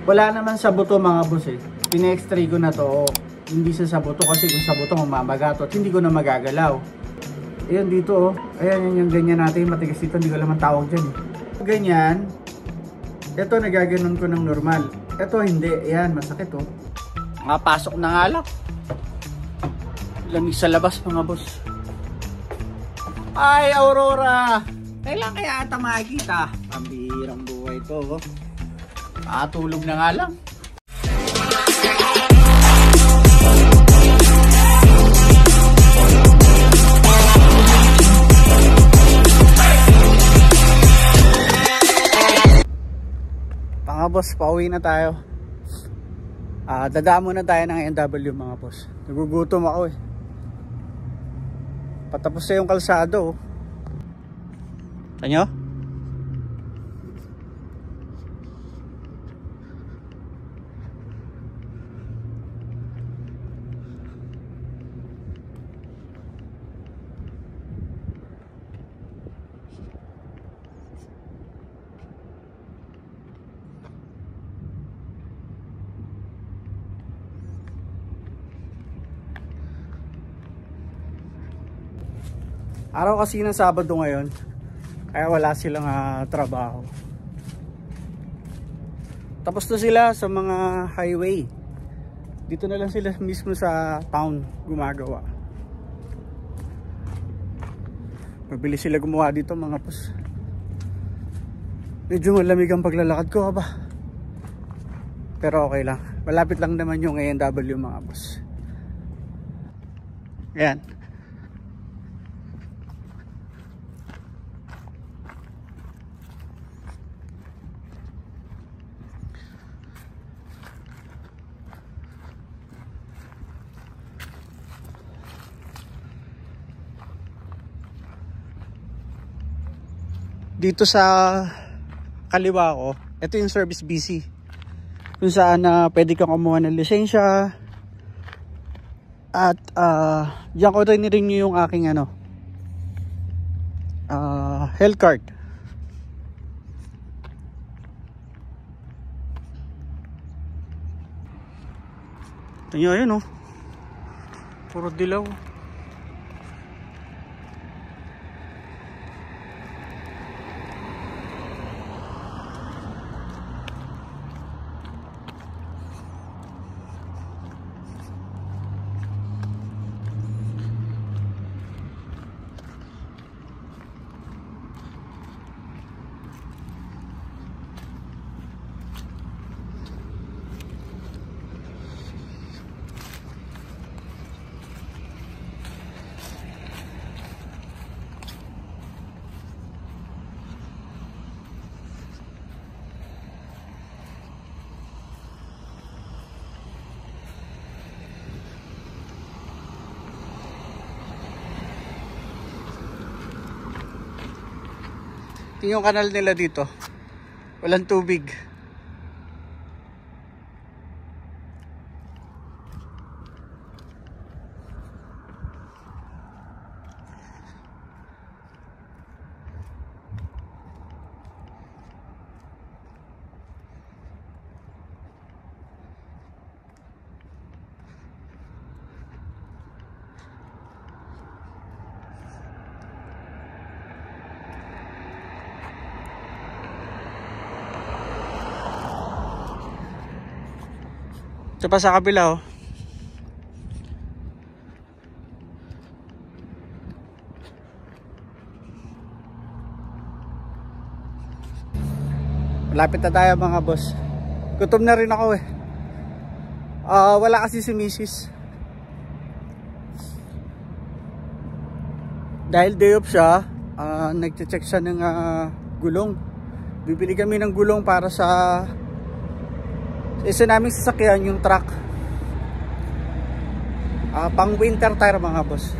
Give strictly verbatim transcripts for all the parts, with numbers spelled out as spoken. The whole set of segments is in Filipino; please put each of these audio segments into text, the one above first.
Wala naman sa buto mga boss eh. Pine-x-ray ko na to. Hindi sa sa buto kasi kung sa buto mamamaga to at hindi ko na magagalaw. Ayan dito oh. Ayan yun yung ganyan natin. Matigas dito. Hindi ko alam ang tawag dyan eh. Ganyan. Ito nagaganon ko ng normal. Ito hindi. Ayan masakit oh. Nakapasok na nga lang. Lamig sa labas mga boss. Ay Aurora. Kailan kaya ata makikita? Pambihirang buhay to oh. Nakatulog na nga lang. Mga boss, pauwi na tayo. Uh, dadaan muna tayo ng N W mga boss. Nagugutom ako eh. Patapos na yung kalsado oh. Tanyo? Araw kasi ng Sabado ngayon, kaya wala silang uh, trabaho. Tapos na sila sa mga highway. Dito na lang sila mismo sa town gumagawa. Mabilis sila gumawa dito mga boss. Medyo malamig ang paglalakad ko ba? Pero okay lang. Malapit lang naman yung N W mga boss. Ayan. Dito sa kaliwa ko, ito yung service B C. Kung saan uh, pwede kang kumuha ng lisensya. At uh, diyan ko rin nirenew yung aking ano, uh, health card. Ito nyo, ayun oh. Puro dilaw. Ito yung kanal nila dito. Walang tubig. Ito pa sa kabila oh. Malapit na tayo mga boss. Gutom na rin ako eh. Uh, wala kasi si Missus Dahil day off siya, uh, nagche-check siya ng uh, gulong. Bibili kami ng gulong para sa isa naming sasakyan, yung truck. Uh, pang winter tire mga boss.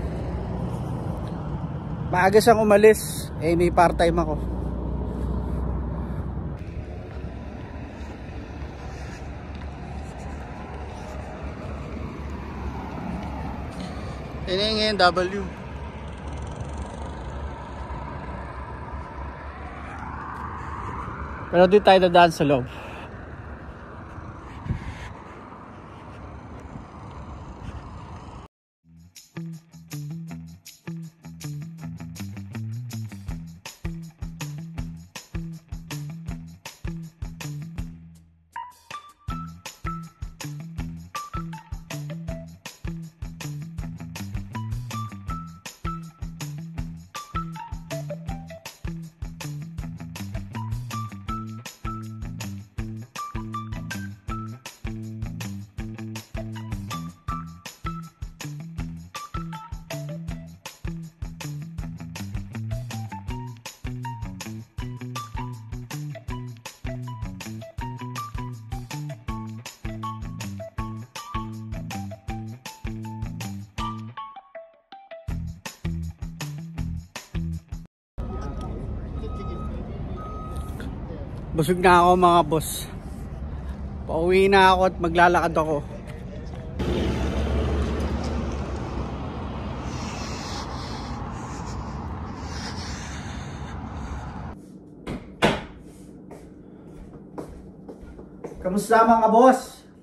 Maaga siyang umalis. Eh may part time ako. Ini yung W. Pero di tayo dadaan sa loob. Busog na ako mga boss. Pauwi na ako at maglalakad ako. Kamusta mga boss?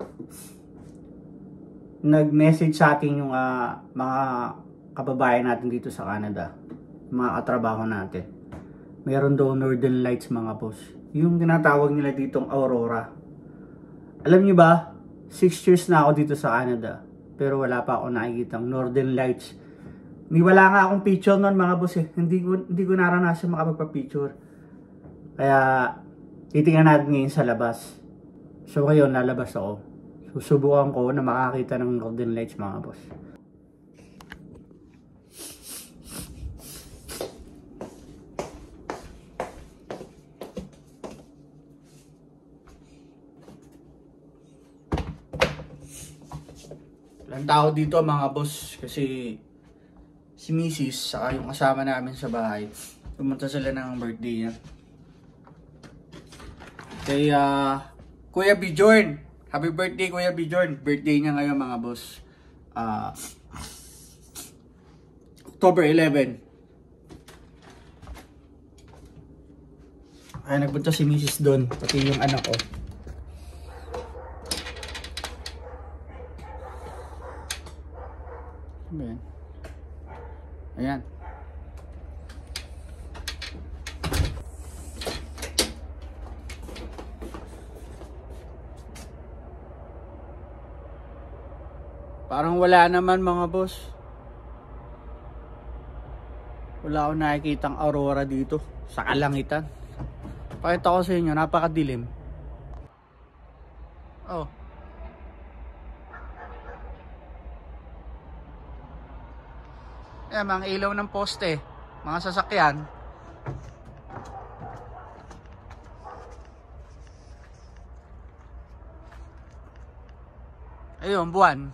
Nag-message sa atin yung uh, mga kababayan natin dito sa Canada, mga katrabaho natin. Meron daw Northern Lights mga boss. Yung tinatawag nila ditong Aurora. Alam niyo ba, six years na ako dito sa Canada, pero wala pa ako nakikitang Northern Lights. Ni wala nga akong picture noon mga boss eh. Hindi ko, hindi ko naranasan makapagpa-picture. Kaya titingnan natin ngayon sa labas. So ngayon lalabas ako. Susubukan ko na makakita ng Northern Lights mga boss. Ilang tao dito mga boss kasi si Missus saka yung kasama namin sa bahay pumunta sila ng birthday niya. Kaya uh, Kuya Bjorn, happy birthday Kuya Bjorn. Birthday niya ngayon mga boss, uh, October eleventh. Ay nagpunta si Missus doon, pati yung anak ko. Ayan. Ayan. Parang wala naman mga boss. Wala akong nakikitang aurora dito sa kalangitan. Pakita ko sa inyo, napakadilim. Oh. Ayan, mga ilaw ng poste, mga sasakyan. Ayun, buwan.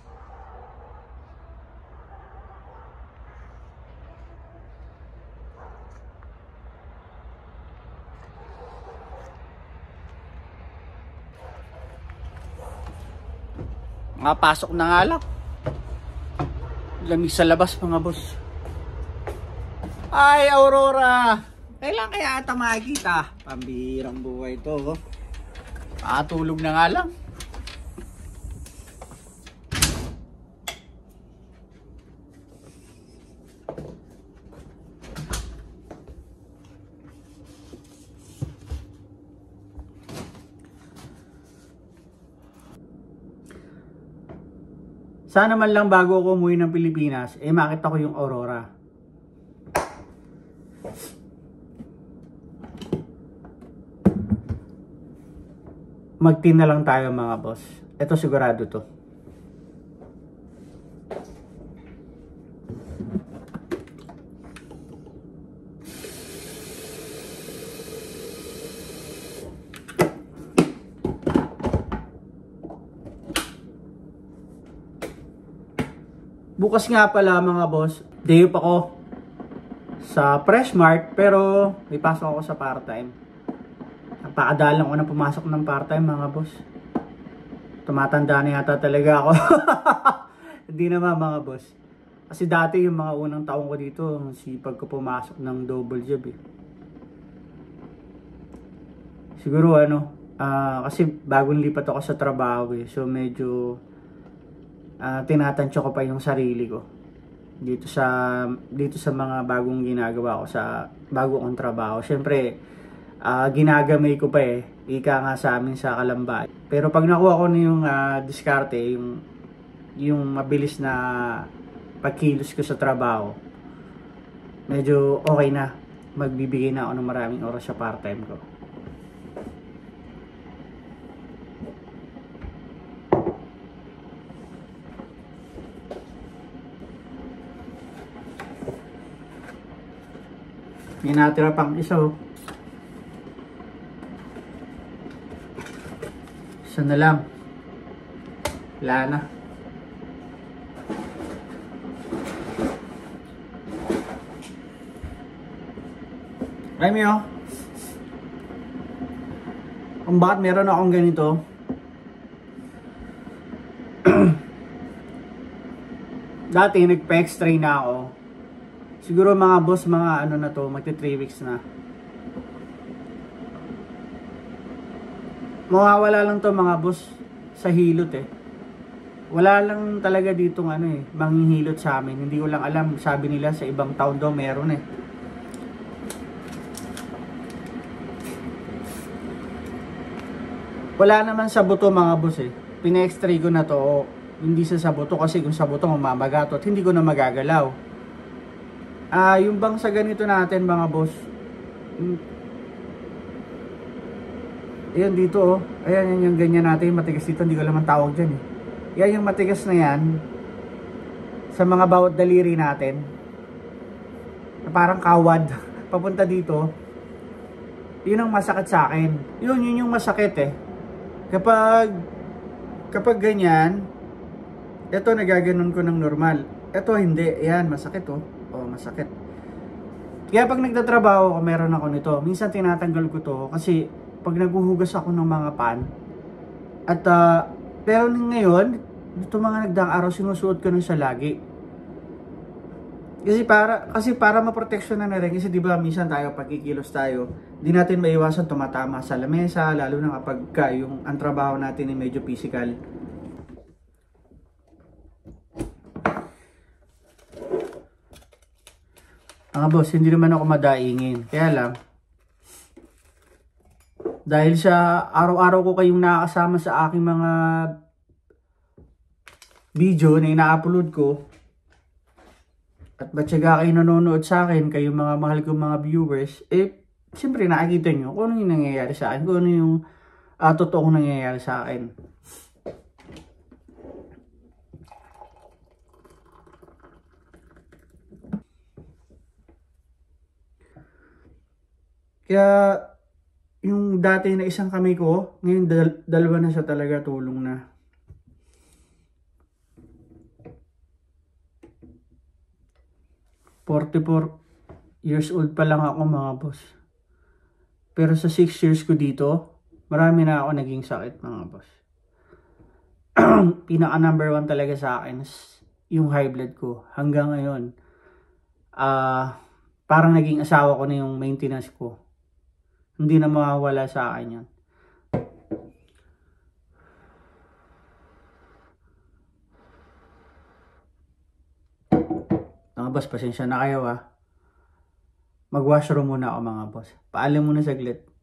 Mga pasok na nga lang. Lamig sa labas mga boss. Ay, Aurora! Kailan kaya ata makikita? Pambihirang buhay ito. Oh. Pakatulog na nga lang. Sana man lang bago ako umuwi ng Pilipinas, eh makita ko yung Aurora. Mag-team na lang tayo mga boss. Ito sigurado to. Bukas nga pala mga boss, day off ako sa Freshmart pero may pasok ako sa part-time. Napakadalang ko na pumasok ng part-time mga boss. Tumatanda na yata talaga ako. Hindi naman mga boss. Kasi dati yung mga unang taon ko dito, sipag ko pumasok ng double job eh. Siguro ano, uh, kasi bagong lipat ako sa trabaho eh. So medyo uh, tinatansya ko pa yung sarili ko dito sa dito sa mga bagong ginagawa ko sa bago kong trabaho. Syempre, uh, ginagamay ko pa eh. Ika nga sa amin sa Kalamba. Pero pag nakuha ko na yung uh, diskarte, yung yung mabilis na pagkilos ko sa trabaho, medyo okay na. Magbibigay na ako ng maraming oras sa part-time ko. May natira pang isa oh. Isa na lang. Wala na. Remy oh. kung bakit meron akong ganito. Dati nagpa-x-ray na ako. Siguro mga boss, mga ano na to, magti three weeks na. Mawawala lang to mga boss sa hilot eh. Wala lang talaga ditong ano eh, manghihilot sa amin. Hindi ko lang alam, sabi nila sa ibang town daw meron eh. Wala naman sa buto mga boss eh. Pina-x-ray ko na to, hindi sa sa buto kasi kung sa buto mamagatot, hindi ko na magagalaw. Ah, uh, yung bang sa ganito natin mga boss. Ayan dito oh. Ayan yan yung ganyan natin, matigas dito, hindi ko alam ang tawag dyan eh. Yan yung matigas na yan sa mga bawat daliri natin. Na parang kawad papunta dito. Yun ang masakit sa akin. Yun, yun yung masakit eh. Kapag kapag ganyan, ito nagaganon ko ng normal. Ito hindi, ayan masakit oh. Oh, masakit. Kaya pag nagtatrabaho ako, meron ako nito. Minsan tinatanggal ko to kasi pag naghuhugas ako ng mga pan at uh, pero ngayon dito mga nagdaang araw sinusuot ko na siya lagi kasi para kasi para maproteksyon na rin kasi di ba minsan tayo pagkikilos tayo di natin maiwasan tumatama sa lamesa lalo na kapag ka, yung ang trabaho natin ay medyo physical. Mga boss, hindi naman ako madaingin kaya lang dahil sa araw-araw ko kayong nakakasama sa aking mga video na ina-upload ko at batyaga kayo nanonood sa akin, kayong mga mahal kong mga viewers, eh siyempre nakikita nyo kung ano yung nangyayari sa akin, kung ano yung uh, totoong nangyayari sa akin. Kaya yung dati na isang kamay ko, ngayon dal dalawa na siya talaga, tulong na. forty-four years old pa lang ako mga boss. Pero sa six years ko dito, marami na ako naging sakit mga boss. Pinaka number one talaga sa akin is yung high blood ko. Hanggang ngayon, uh, parang naging asawa ko na yung maintenance ko. Hindi na mawawala sa akin yan. Mga boss, pasensya na kayo ah. Mag-washroom muna ako mga boss. Paalam muna saglit.